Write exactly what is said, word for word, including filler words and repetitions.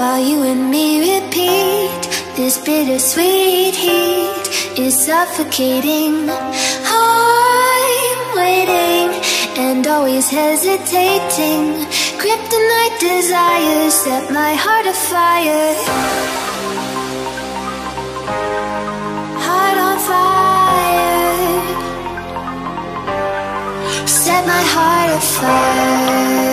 while you and me repeat. This bittersweet heat is suffocating. I'm waiting and always hesitating. Kryptonite desires set my heart afire. Heart on fire. Set my heart afire.